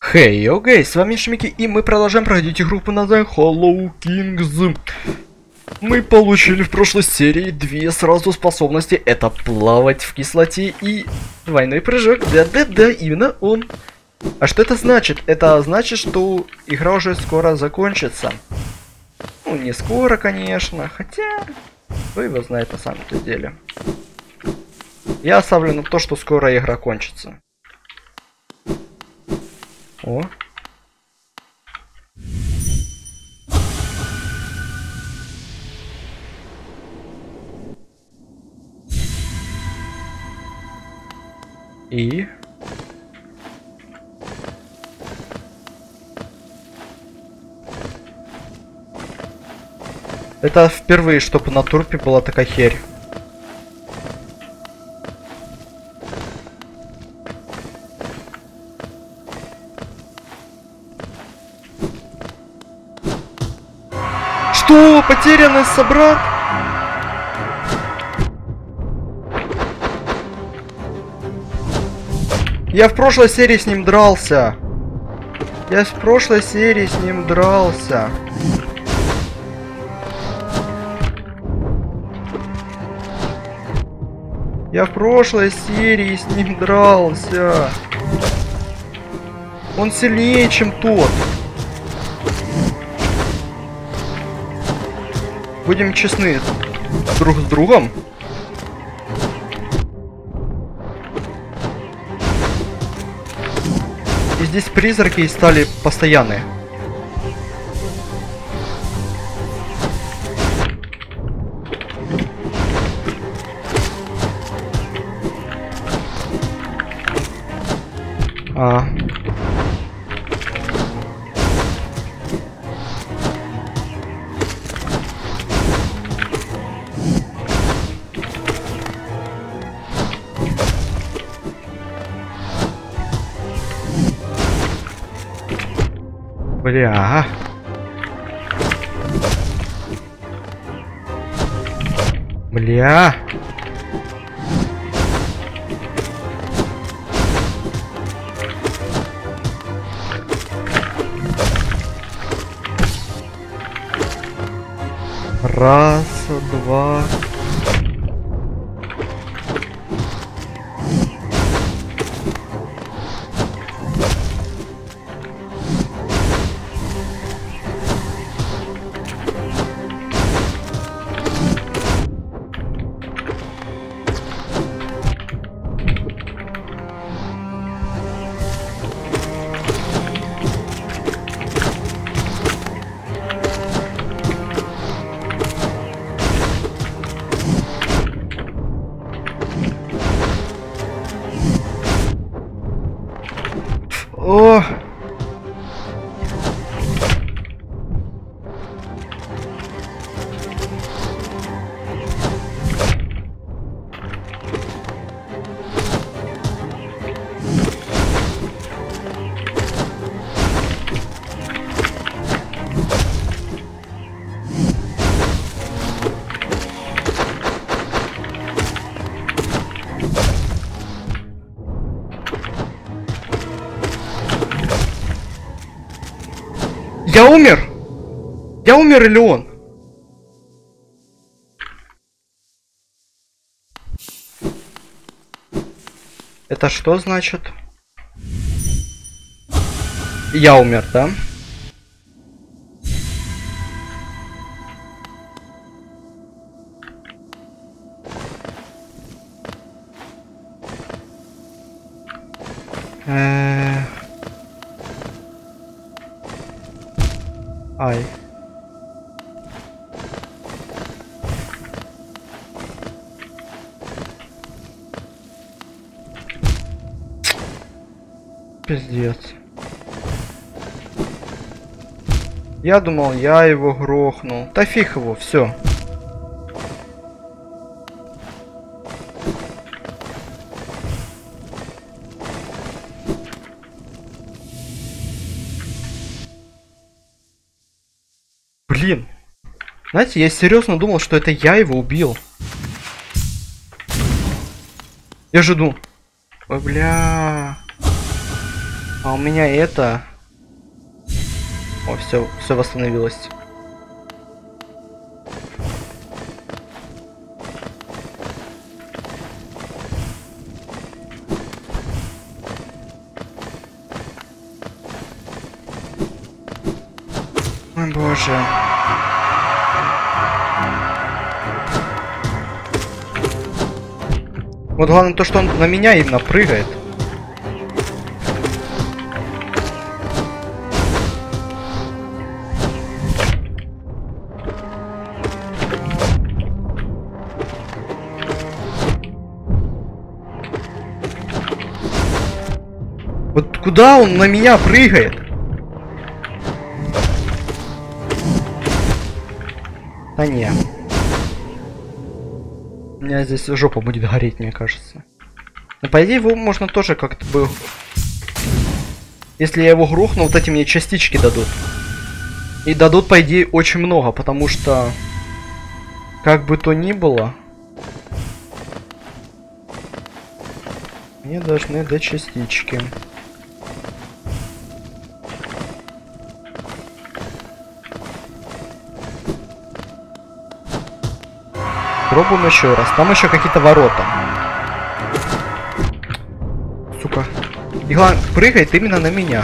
Хей, йоу, гей, с вами Шмики, и мы продолжаем проходить игру под названием Hollow Kings. Мы получили в прошлой серии две сразу способности. Это плавать в кислоте и двойной прыжок. Да-да-да, именно он. А что это значит? Это значит, что игра уже скоро закончится. Ну, не скоро, конечно, хотя... Кто его знает на самом-то деле. Я оставлю на то, что скоро игра кончится. О. И... Это впервые, чтобы на турпе была такая херь. Что? Потерянный собрат? Я в прошлой серии с ним дрался. Я в прошлой серии с ним дрался. Я в прошлой серии с ним дрался. Он сильнее, чем тот. Будем честны друг с другом. И здесь призраки стали постоянные. Бля. Бля. Раз, два. О! Я умер? Я умер или он? Это что значит? Я умер, да? Ай. Пиздец. Я думал, я его грохнул. Да фиг его, все. Блин. Знаете, я серьезно думал, что это я его убил. Я же думал. Ой, бля. А у меня это... О, все восстановилось. Ой, боже. Вот главное то, что он на меня именно прыгает. Вот куда он на меня прыгает? Да не. У меня здесь жопа будет гореть, мне кажется. Но по идее его можно тоже как-то бы... Если я его грохну, вот эти мне частички дадут. И дадут, по идее, очень много, потому что... Как бы то ни было... Мне должны дать частички. Пробуем еще раз. Там еще какие-то ворота. Сука. И главное, прыгает именно на меня.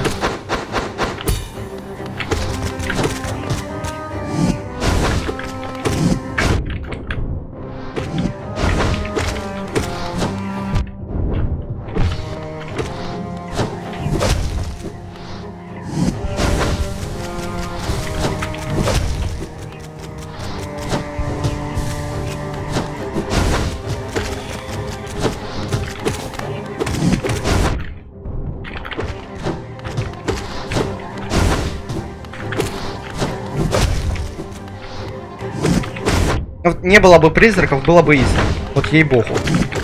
Вот не было бы призраков, было бы изи. Вот ей-богу.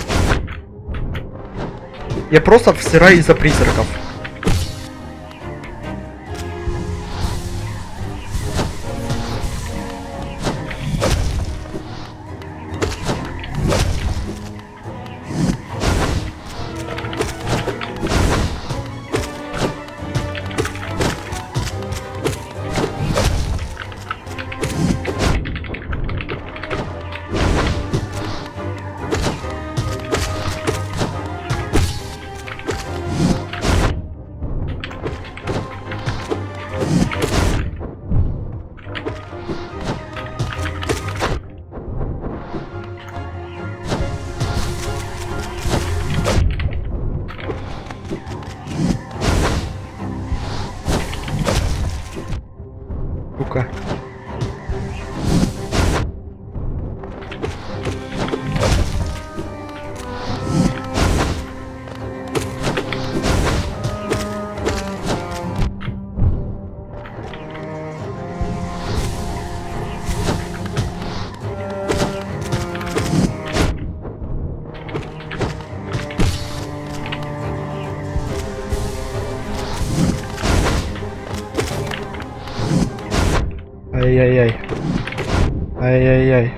Я просто всираю из-за призраков. Сука. Ай-яй-яй. Ай-яй-яй.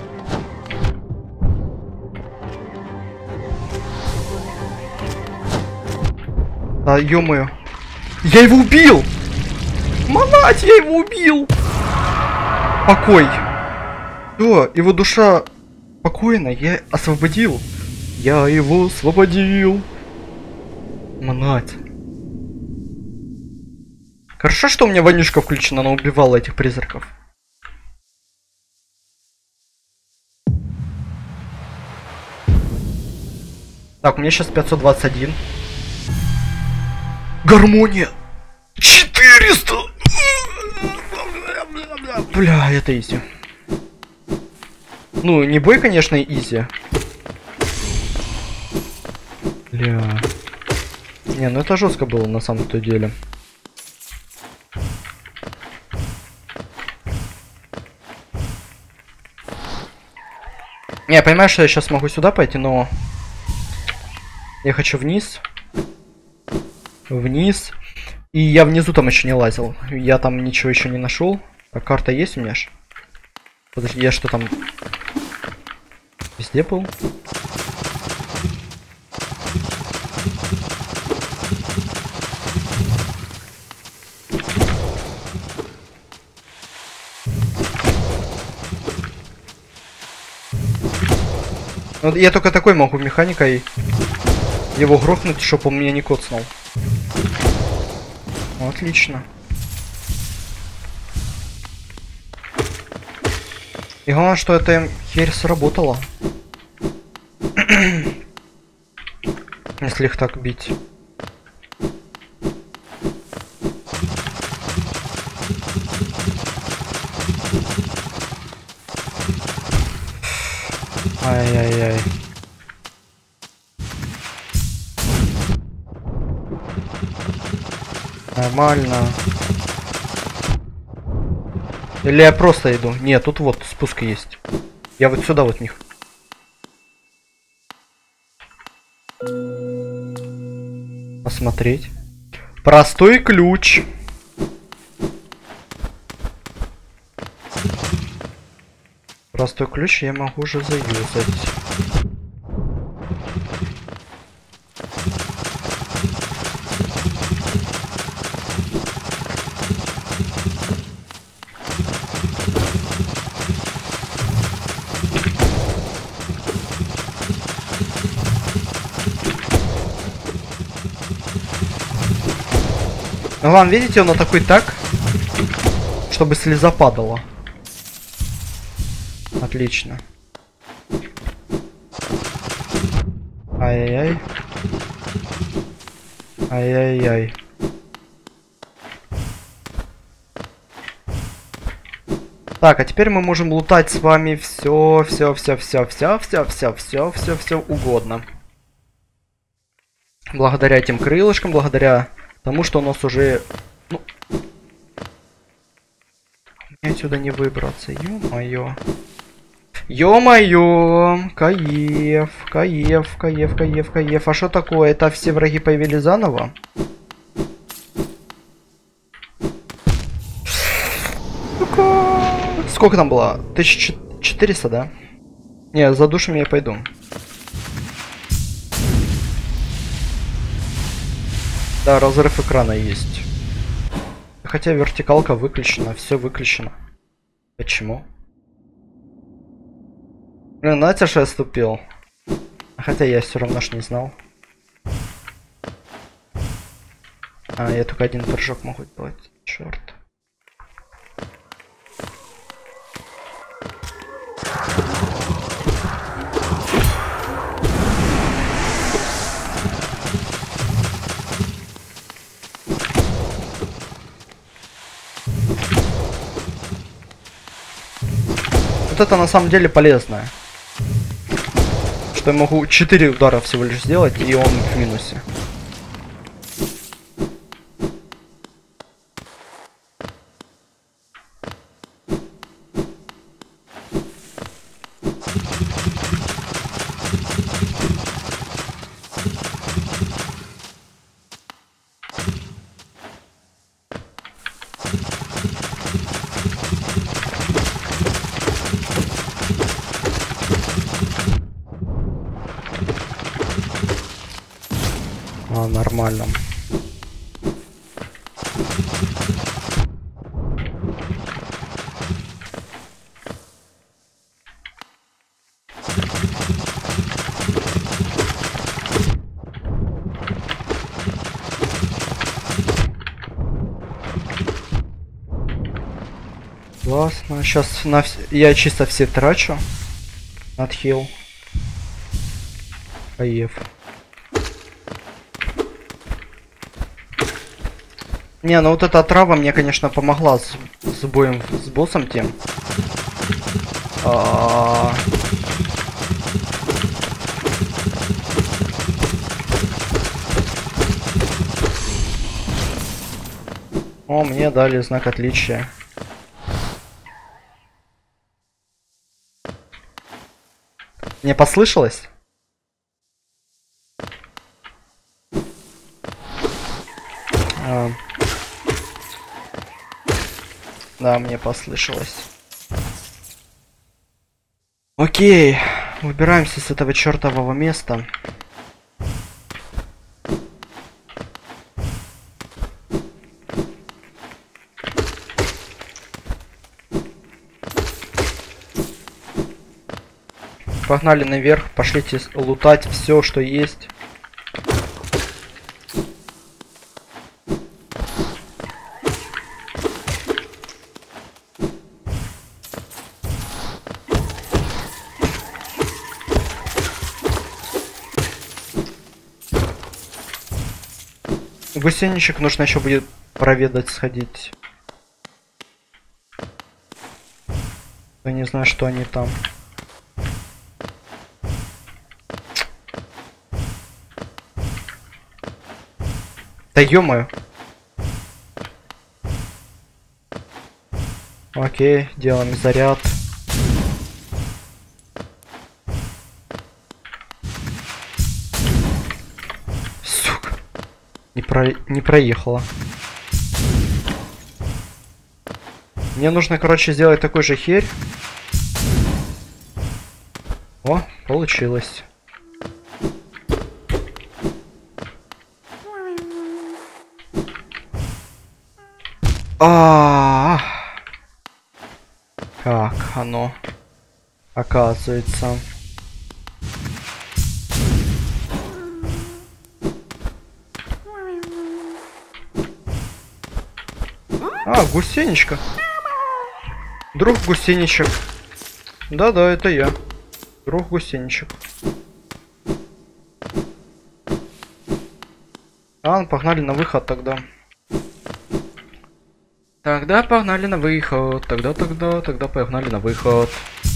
Да, ё-моё. Я его убил! Манать, я его убил! Покой. Всё, его душа спокойна, я освободил. Я его освободил. Манать. Хорошо, что у меня вонючка включена, она убивала этих призраков. Так, у меня сейчас 521. Гармония! 400! Бля, это изи. Ну, не бой, конечно, изи. Бля. Не, ну это жестко было на самом-то деле. Не, я понимаю, что я сейчас могу сюда пойти, но... Я хочу вниз. Вниз. И я внизу там еще не лазил. Я там ничего еще не нашел. А карта есть у меня ж? Подожди, я что там... Везде был? Вот я только такой могу механикой его грохнуть, чтобы он меня не коцнул. Отлично. И главное, что эта херь сработала. Если их так бить. Ай-яй-яй. Нормально. Или я просто иду? Нет, тут вот спуск есть. Я вот сюда вот них. Посмотреть. Простой ключ. Простой ключ я могу уже заюзать. Ну ладно, видите, он такой так, чтобы слеза падала. Отлично. Ай-яй-яй. Ай-яй-яй. Так, а теперь мы можем лутать с вами все угодно. Благодаря этим крылышкам, благодаря тому, что у нас уже... Ну... Мне отсюда не выбраться, ё-моё. Ё-моё! Каев, каев, каев, каев, каев. А что такое? Это все враги появились заново? Сколько там было? 1400, да? Не, за душами я пойду. Да, разрыв экрана есть. Хотя вертикалка выключена, все выключено. Почему? Блин, знаете, что я ступил? Хотя я все равно ж не знал. А, я только один прыжок могу делать. Черт. Вот это на самом деле полезно. Что я могу 4 удара всего лишь сделать, и он в минусе. Нормально. Классно. Сейчас я чисто все трачу. Отхил. Каев. Не, ну вот эта отрава мне, конечно, помогла с боем с боссом тем. О, мне дали знак отличия. Мне послышалось? Да, мне послышалось. Окей, выбираемся с этого чертового места. погнали наверх, пошлите лутать все, что есть. Гусеничек нужно еще будет проведать, сходить. Я не знаю, что они там. Да ё-моё. Окей, делаем заряд. Сука. Не проехала. Мне нужно, короче, сделать такой же херь. О, получилось. Как оно оказывается? Гусеничка. Друг гусеничек. Да-да, это я. Друг гусеничек. Погнали на выход тогда. Тогда погнали на выход. Тогда погнали на выход.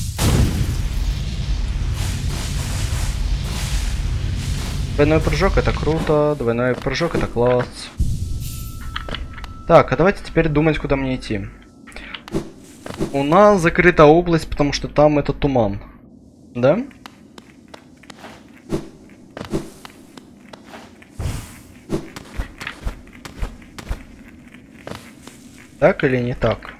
Двойной прыжок это круто. Двойной прыжок это класс. Так, а давайте теперь думать, куда мне идти. У нас закрыта область, потому что там это туман. Да? Так или не так?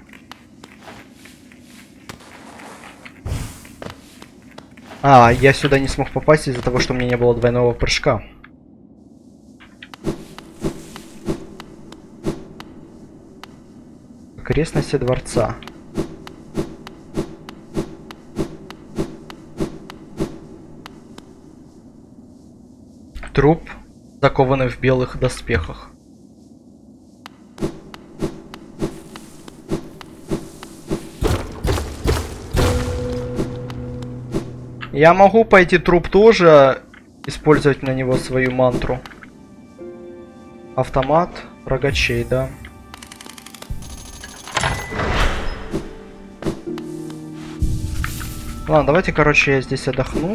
Я сюда не смог попасть из-за того, что у меня не было двойного прыжка. Окрестности дворца. Труп, закованный в белых доспехах. Я могу пойти труп тоже, использовать на него свою мантру. Автомат рогачей, да. Ладно, давайте, короче, я здесь отдохну.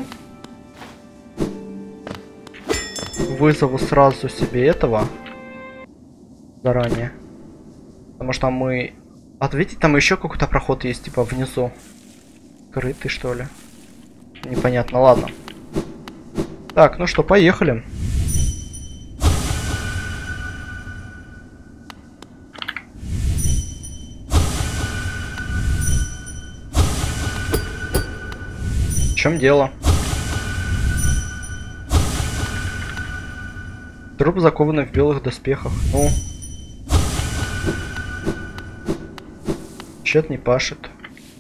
Вызову сразу себе этого. Заранее. Потому что мы... Видите, там еще какой-то проход есть, типа, внизу. Крытый, что ли? Непонятно, ладно. Так, ну что, поехали. В чем дело? Труп закованный в белых доспехах. Ну. Чет не пашет.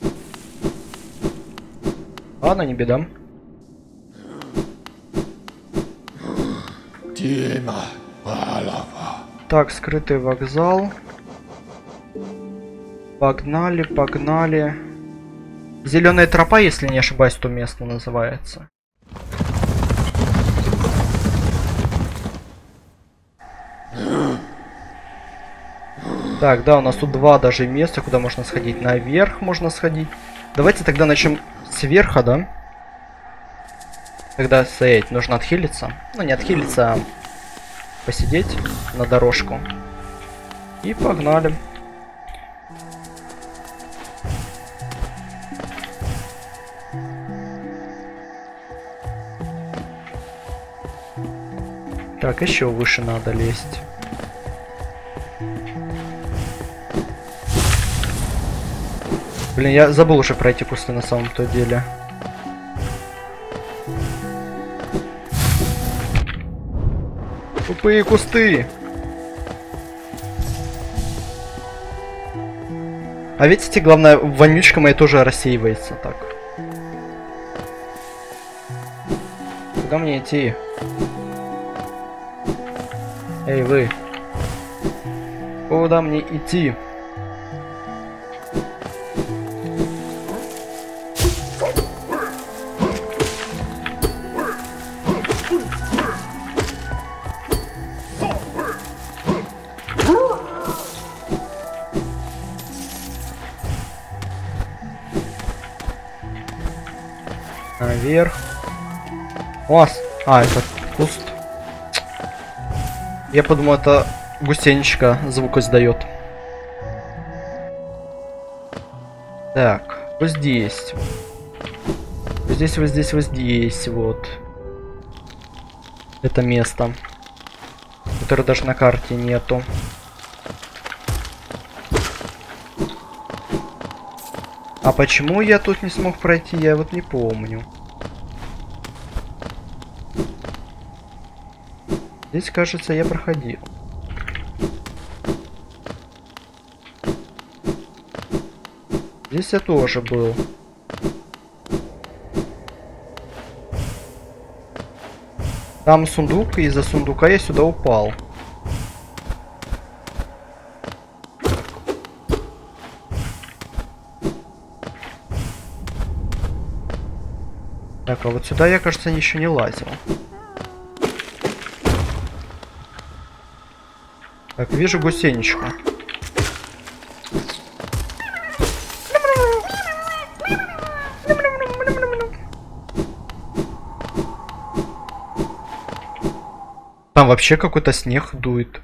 Ладно, не беда. Так, скрытый вокзал. Погнали, погнали. Зеленая тропа, если не ошибаюсь, то место называется. Так, да, у нас тут два даже места, куда можно сходить. Наверх можно сходить. Давайте тогда начнем сверху, да? Тогда стоять, нужно отхилиться. Ну, не отхилиться, а посидеть на дорожку. И погнали. Так, еще выше надо лезть. Блин, я забыл уже про эти кусты на самом-то деле. Тупые кусты! А видите, главное, вонючка моя тоже рассеивается так. Куда мне идти? Эй, вы. Куда мне идти? Наверх. Это куст. Я подумал, это гусеничка звук издает. Так, вот здесь. Вот здесь, вот здесь, вот здесь, вот. Это место, которое даже на карте нету. А почему я тут не смог пройти, я вот не помню. Здесь, кажется, я проходил. Здесь я тоже был. Там сундук, и из-за сундука я сюда упал. Так, а вот сюда я, кажется, еще не лазил. Так, вижу гусеничку. Там вообще какой-то снег дует.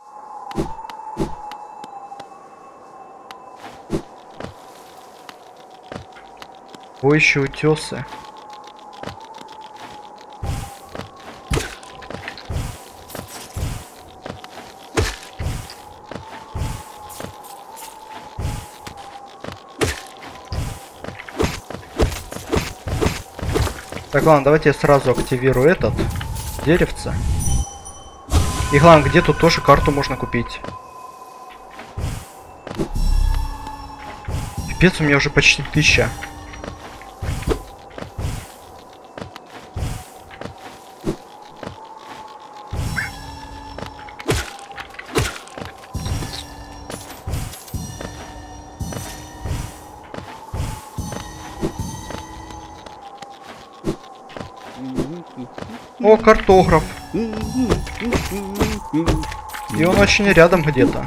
Ой, еще утесы. Так, ладно, давайте я сразу активирую этот деревце. И главное, где тут тоже карту можно купить. Пипец, у меня уже почти 1000. О, картограф. И он очень рядом где-то.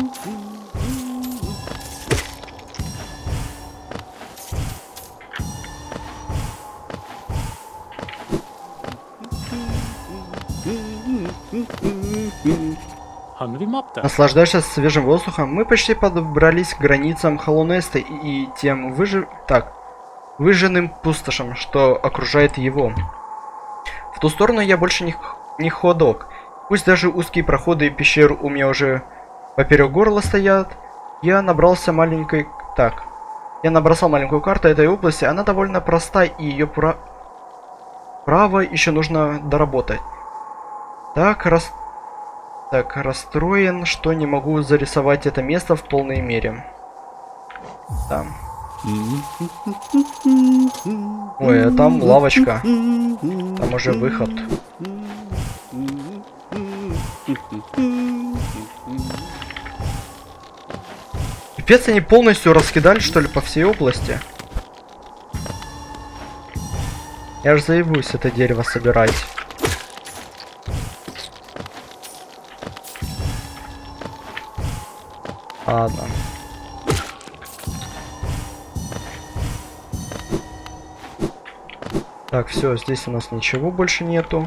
Наслаждаешься свежим воздухом. Мы почти подобрались к границам Холлоу-Неста и тем выжженным пустошам, что окружает его. В ту сторону я больше не ходок. Пусть даже узкие проходы и пещеры у меня уже поперек горла стоят, я набрался маленькой... Так. Я набросал маленькую карту этой области. Она довольно проста, и ее право еще нужно доработать. Так, расстроен, что не могу зарисовать это место в полной мере. Там. Ой, а там лавочка. Там уже выход. Пипец, они полностью раскидали, что ли, по всей области. Я же заебусь это дерево собирать. Ладно. Так, все, здесь у нас ничего больше нету.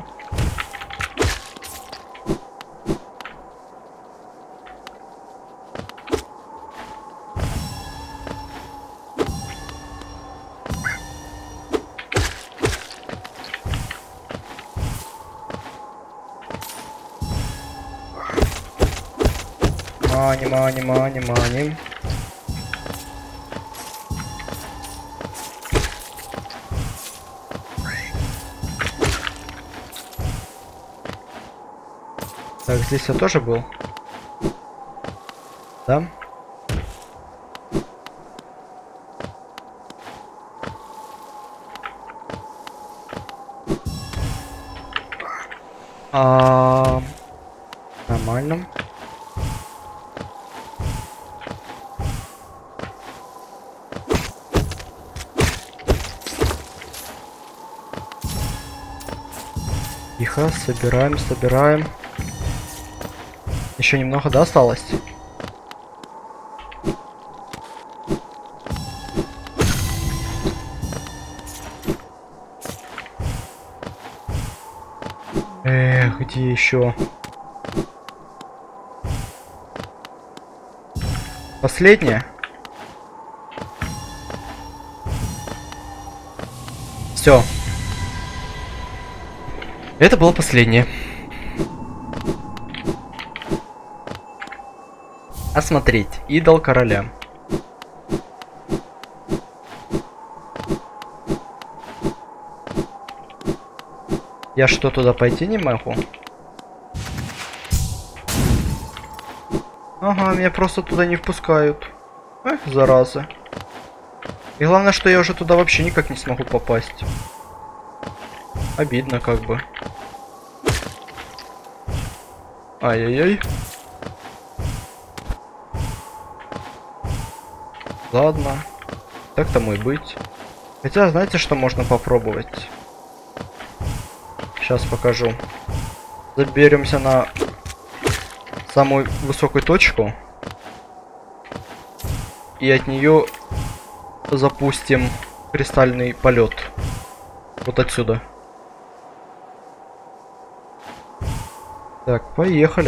Мани. Так, здесь я тоже был. Да? Нормально. Тихо, собираем, собираем. Еще немного, да, осталось? Эх, где еще? Последняя? Все. Это было последнее. Осмотреть. Идол короля. Я что, туда пойти не могу? Ага, меня просто туда не впускают. Эх, зараза. И главное, что я уже туда вообще никак не смогу попасть. Обидно как бы. Ай-яй-яй. Ладно. Так тому и быть. Хотя, знаете, что можно попробовать? Сейчас покажу. Заберемся на самую высокую точку. И от нее запустим кристальный полет. Вот отсюда. Так, поехали.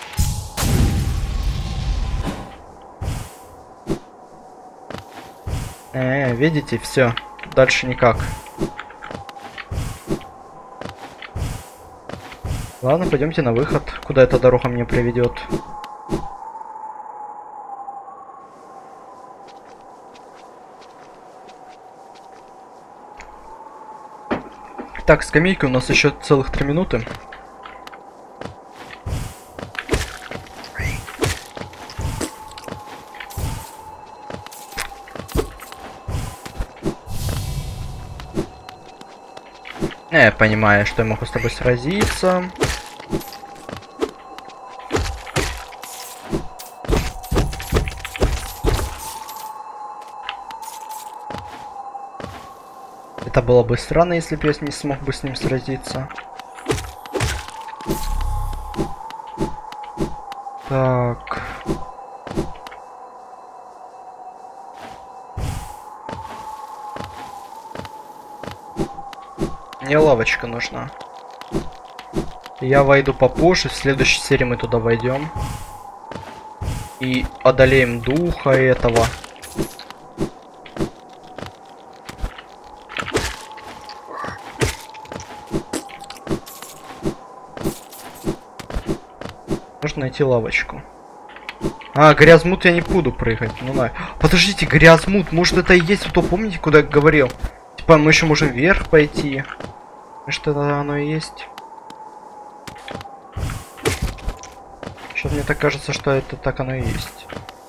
Видите, все. Дальше никак. Ладно, пойдемте на выход. Куда эта дорога меня приведет? Так, скамейка у нас еще целых 3 минуты. Я понимаю, что я могу с тобой сразиться. Это было бы странно, если бы я не смог бы с ним сразиться. Так. Мне лавочка нужна. Я войду попозже. В следующей серии мы туда войдем. И одолеем духа этого. Нужно найти лавочку. А, грязмут я не буду прыгать. Ну на. Подождите, грязмут. Может это и есть то, помните, куда я говорил? Типа мы еще можем вверх пойти. Может это оно и есть? Что-то мне так кажется, что это так оно и есть.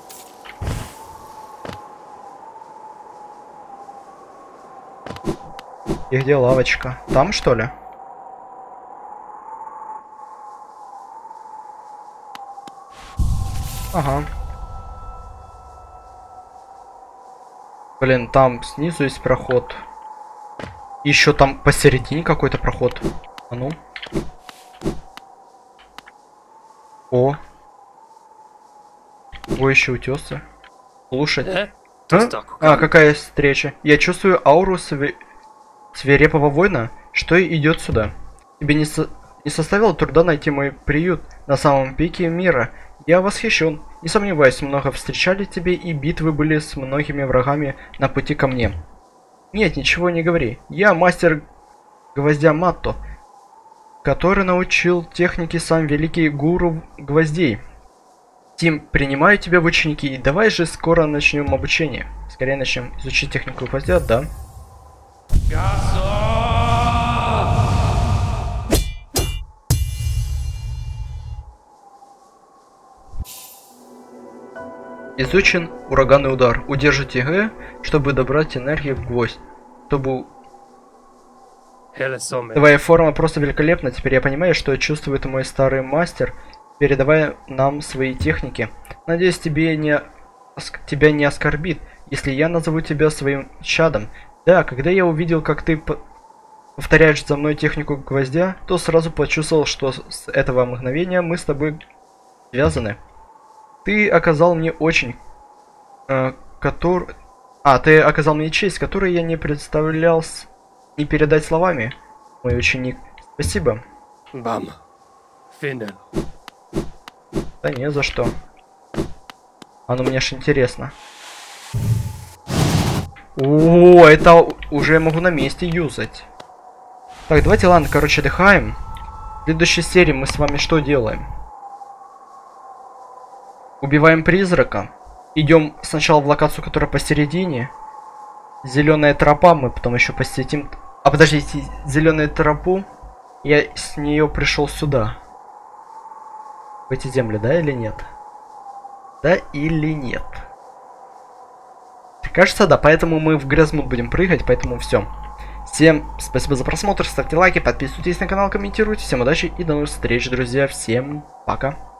И где лавочка? Там, что ли? Ага. Блин, там снизу есть проход. Еще там посередине какой-то проход. А ну. О. Ой, еще утесы. Слушай. А, какая встреча? Я чувствую ауру свирепого воина, что идет сюда. Тебе не составило труда найти мой приют на самом пике мира. Я восхищен. Не сомневаюсь, много встречали тебе, и битвы были с многими врагами на пути ко мне. Нет, ничего не говори. Я мастер гвоздя Матто, который научил технике сам великий гуру гвоздей. Тим, принимаю тебя в ученики, и давай же скоро начнем обучение. Скорее начнем изучить технику гвоздя, да? Изучен ураганный удар. Удержите Г, чтобы добрать энергию в гвоздь. Твоя форма просто великолепна. Теперь я понимаю, что чувствует мой старый мастер, передавая нам свои техники. Надеюсь, тебя не оскорбит, если я назову тебя своим чадом. Да, когда я увидел, как ты повторяешь за мной технику гвоздя, то сразу почувствовал, что с этого мгновения мы с тобой связаны. Ты оказал мне ты оказал мне честь, которую я не представлял не передать словами. Мой ученик. Спасибо. Бам. Финнел. Да не за что. А ну мне ж интересно. О, это уже я могу на месте юзать. Так, давайте, ладно, короче, отдыхаем. В следующей серии мы с вами что делаем? Убиваем призрака. Идем сначала в локацию, которая посередине. Зеленая тропа, мы потом еще посетим. А подождите, зеленую тропу. Я с нее пришел сюда. В эти земли, да или нет? Да или нет? Кажется, да, поэтому мы в Грязмут будем прыгать, поэтому все. Всем спасибо за просмотр, ставьте лайки, подписывайтесь на канал, комментируйте. Всем удачи и до новых встреч, друзья. Всем пока.